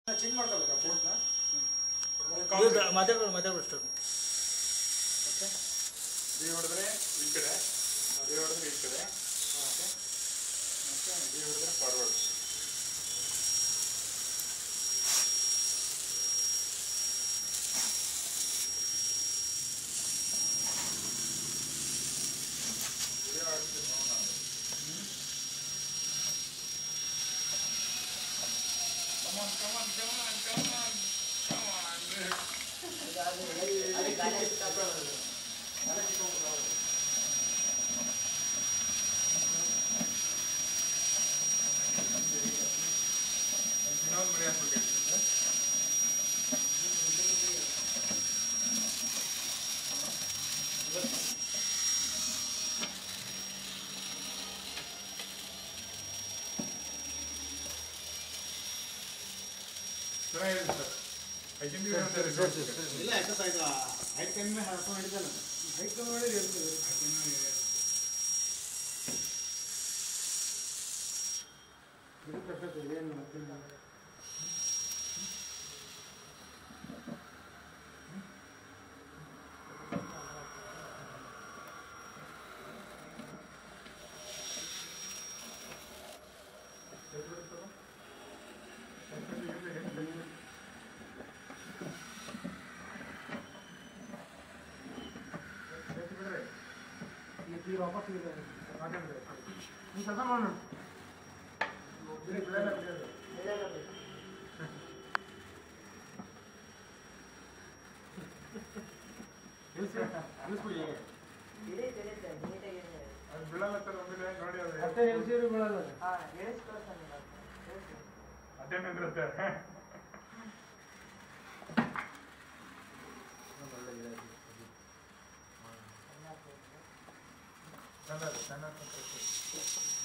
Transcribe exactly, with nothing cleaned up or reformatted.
Change ಮಾಡ್ಕೋಬೇಕಾ ಫೋನ್ನ ಮಾತಾಡ್ಬೋದು ಮಾತಾಡ್ಬೋದು ಸ್ಟಾರ್ಟ್ ಓಕೆ ಡಿ ಹೊಡೆದ್ರೆ ಈ ಕಡೆ ಡಿ ಹೊಡೆದ್ರೆ ಈ ಕಡೆ ಓಕೆ ಮತ್ತೆ ಡಿ ಹೊಡೆದ್ರೆ ಫಾರ್ವರ್ಡ್ ವಿಡಿಯೋ ಆಡ್ತೀನಿ ನೋಡೋಣ Come on, come on, come on, come on, come on. ಇನ್ನೊಂದು ಮನೆ ಹಾಕ್ಬೇಕಾಗ್ತದೆ ಚೆನ್ನಾಗಿದೆ ಸರ್ ಐದು ಇಲ್ಲ ಎಕ್ಸಸೈಸ್ ಹೈಟ್ ಕಮ್ಮಿ ಹಾಕೊಂಡು ಹಿಡಿತಾನೆ ಹೈಟ್ ಕಮ್ಮಿ ಮಾಡಿ ಇರ್ತದೆ ಇದು ಕಟ್ಟಕ್ಕೆ ಏನು ಮಾಡ್ತಿಲ್ಲ ये वापस ले जाए आगे ले ये कैसा मानो ये ले ले ले ले ये से इसको ये धीरे धीरे धीरे ये अब बिला लगता है हमें गाड़ी आ रही है अटे एलसी भी बिला लगा हां ये स्टोर करने का अटे में रहता है Standard, standard.